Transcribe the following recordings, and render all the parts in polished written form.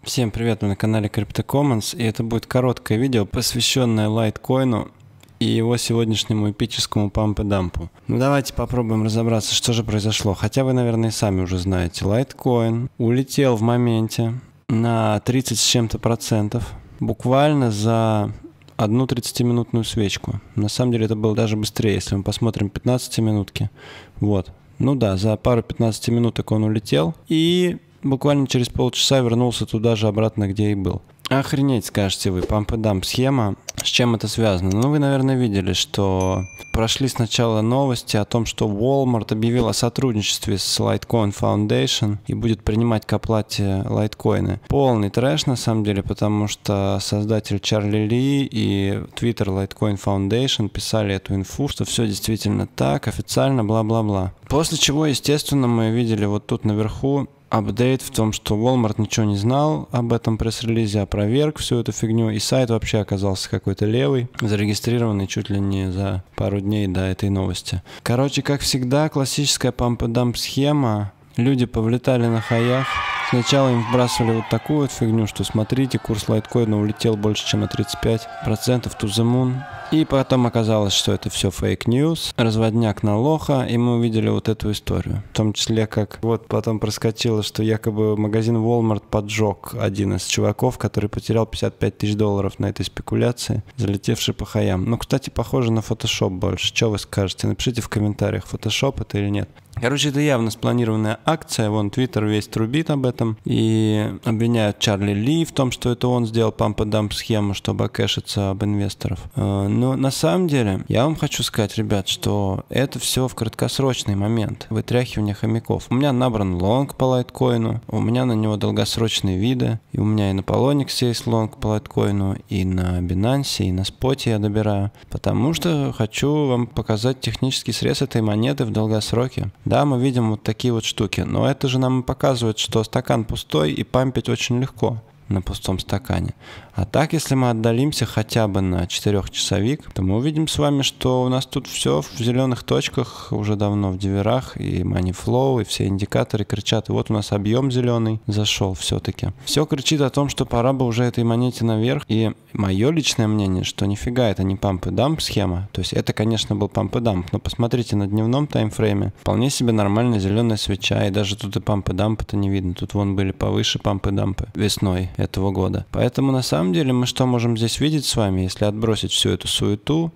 Всем привет, вы на канале CryptoCommons, и это будет короткое видео, посвященное лайткоину и его сегодняшнему эпическому памп-и-дампу. Ну давайте попробуем разобраться, что же произошло. Хотя вы, наверное, и сами уже знаете. Лайткоин улетел в моменте на 30 с чем-то процентов, буквально за одну 30-минутную свечку. На самом деле это было даже быстрее, если мы посмотрим 15-минутки. Вот. Ну да, за пару 15 минуток он улетел и буквально через полчаса вернулся туда же обратно, где и был. Охренеть, скажете вы, памп-и-дамп схема. С чем это связано? Ну, вы, наверное, видели, что прошли сначала новости о том, что Walmart объявил о сотрудничестве с Litecoin Foundation и будет принимать к оплате лайткоины. Полный трэш, на самом деле, потому что создатель Чарли Ли и Twitter Litecoin Foundation писали эту инфу, что все действительно так, официально, бла-бла-бла. После чего, естественно, мы видели вот тут наверху апдейт в том, что Walmart ничего не знал об этом пресс-релизе, опроверг всю эту фигню, и сайт вообще оказался какой-то левый, зарегистрированный чуть ли не за пару дней до этой новости. Короче, как всегда, классическая памп-и-дамп схема. Люди повлетали на хаях. Сначала им вбрасывали вот такую вот фигню, что смотрите, курс лайткоина улетел больше, чем на 35% to the moon. И потом оказалось, что это все фейк-ньюс, разводняк на лоха, и мы увидели вот эту историю. В том числе, как вот потом проскочило, что якобы магазин Walmart поджег один из чуваков, который потерял $55 тысяч на этой спекуляции, залетевший по хаям. Ну, кстати, похоже на Photoshop больше. Что вы скажете? Напишите в комментариях, Photoshop это или нет. Короче, это явно спланированная акция, вон Twitter весь трубит об этом и обвиняют Чарли Ли в том, что это он сделал памп-и-дамп схему, чтобы окэшиться об инвесторов. Но на самом деле, я вам хочу сказать, ребят, что это все в краткосрочный момент вытряхивания хомяков. У меня набран лонг по лайткоину, у меня на него долгосрочные виды, и у меня и на Poloniex есть лонг по лайткоину, и на Binance, и на споте я добираю, потому что хочу вам показать технический срез этой монеты в долгосроке. Да, мы видим вот такие вот штуки, но это же нам показывает, что стакан пустой и пампить очень легко на пустом стакане. А так, если мы отдалимся хотя бы на 4-часовик, то мы увидим с вами, что у нас тут все в зеленых точках уже давно в диверах, и money flow, и все индикаторы кричат, и вот у нас объем зеленый зашел все-таки. Все кричит о том, что пора бы уже этой монете наверх, и мое личное мнение, что нифига это не памп-и-дамп схема, то есть это, конечно, был памп-и-дамп, но посмотрите на дневном таймфрейме, вполне себе нормальная зеленая свеча, и даже тут и памп-и-дампа-то не видно, тут вон были повыше памп-и-дампы весной этого года. Поэтому на самом деле мы что можем здесь видеть с вами, если отбросить всю эту суету,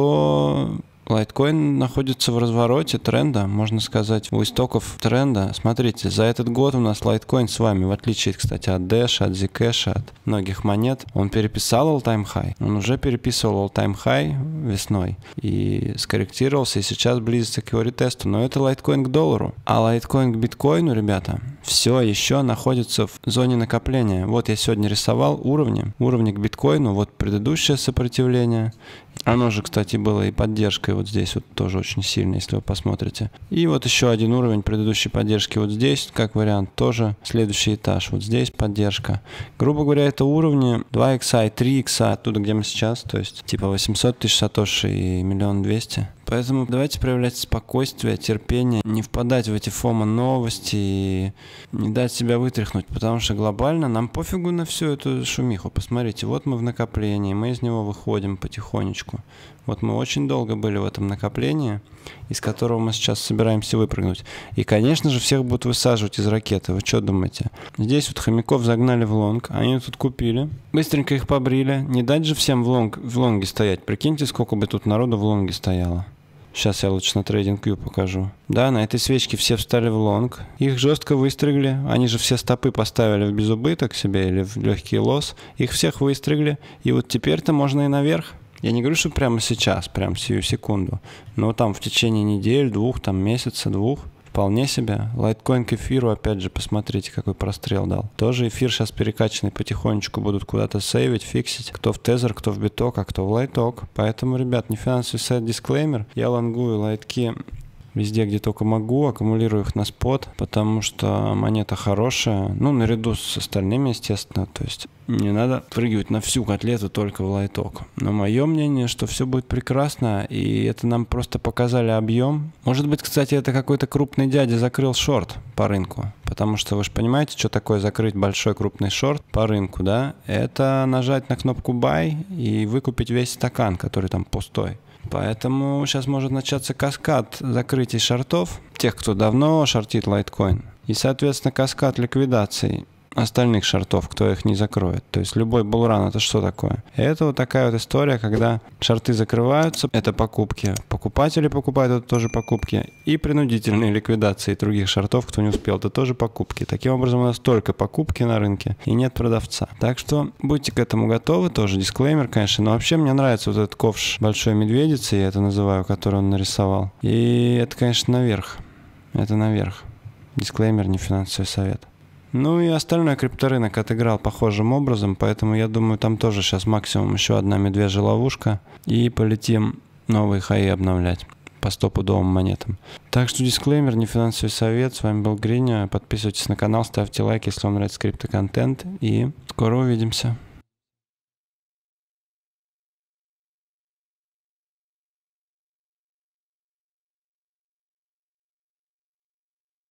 что лайткоин находится в развороте тренда, можно сказать, у истоков тренда. Смотрите, за этот год у нас лайткоин с вами, в отличие, кстати, от Dash, от Zcash, от многих монет, он переписал all-time high. Он уже переписывал all-time high весной и скорректировался, и сейчас близится к его ретесту. Но это лайткоин к доллару. А лайткоин к биткоину, ребята, все еще находится в зоне накопления. Вот я сегодня рисовал уровни к биткоину, вот предыдущее сопротивление. Оно же, кстати, было и поддержкой вот здесь вот тоже очень сильно, если вы посмотрите. И вот еще один уровень предыдущей поддержки вот здесь, как вариант, тоже следующий этаж. Вот здесь поддержка. Грубо говоря, это уровни 2 икса и 3 икса оттуда, где мы сейчас, то есть типа 800 тысяч сатоши и 1 200 000. Поэтому давайте проявлять спокойствие, терпение, не впадать в эти фомо-новости и не дать себя вытряхнуть, потому что глобально нам пофигу на всю эту шумиху. Посмотрите, вот мы в накоплении, мы из него выходим потихонечку. Вот мы очень долго были в этом накоплении, из которого мы сейчас собираемся выпрыгнуть. И, конечно же, всех будут высаживать из ракеты. Вы что думаете? Здесь вот хомяков загнали в лонг, они тут купили, быстренько их побрили. Не дать же всем в лонге стоять. Прикиньте, сколько бы тут народу в лонге стояло. Сейчас я лучше на TradingView покажу. Да, на этой свечке все встали в лонг. Их жестко выстригли. Они же все стопы поставили в безубыток себе или в легкий лосс. Их всех выстригли. И вот теперь-то можно и наверх. Я не говорю, что прямо сейчас, прямо сию секунду. Но там в течение недель, двух, там месяца, двух. Вполне себе. Лайткоин к эфиру, опять же, посмотрите, какой прострел дал. Тоже эфир сейчас перекачанный потихонечку будут куда-то сейвить, фиксить. Кто в тезер, кто в биток, а кто в лайток. Поэтому, ребят, не финансовый сайт дисклеймер. Я лонгую лайтки везде, где только могу, аккумулирую их на спот, потому что монета хорошая, ну, наряду с остальными, естественно, то есть не надо прыгивать на всю котлету только в лайток. Но мое мнение, что все будет прекрасно, и это нам просто показали объем. Может быть, кстати, это какой-то крупный дядя закрыл шорт по рынку, потому что вы же понимаете, что такое закрыть большой крупный шорт по рынку, да? Это нажать на кнопку buy и выкупить весь стакан, который там пустой. Поэтому сейчас может начаться каскад закрытий шортов, тех, кто давно шортит лайткоин, и, соответственно, каскад ликвидаций остальных шортов, кто их не закроет. То есть любой булран — это что такое? Это вот такая вот история, когда шорты закрываются, это покупки. Покупатели покупают, это тоже покупки. И принудительные ликвидации других шортов, кто не успел, это тоже покупки. Таким образом, у нас только покупки на рынке и нет продавца. Так что будьте к этому готовы, тоже дисклеймер, конечно. Но вообще мне нравится вот этот ковш большой медведицы, я это называю, который он нарисовал. И это, конечно, наверх. Это наверх. Дисклеймер, не финансовый совет. Ну и остальной крипторынок отыграл похожим образом, поэтому я думаю, там тоже сейчас максимум еще одна медвежья ловушка, и полетим новые хаи обновлять по стопудовым монетам. Так что дисклеймер, не финансовый совет. С вами был Гриня. Подписывайтесь на канал, ставьте лайк, если вам нравится криптоконтент, и скоро увидимся.